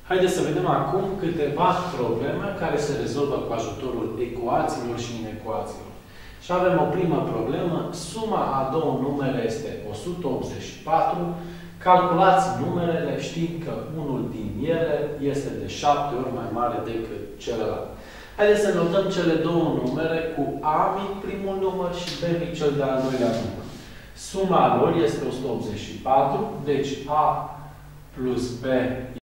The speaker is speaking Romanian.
Haideți să vedem acum câteva probleme care se rezolvă cu ajutorul ecuațiilor și inecuațiilor. Și avem o primă problemă. Suma a două numere este 184. Calculați numerele știind că unul din ele este de 7 ori mai mare decât celălalt. Haideți să notăm cele două numere cu A mic primul număr și B mic cel de-al doilea număr. Suma lor este 184, deci A plus B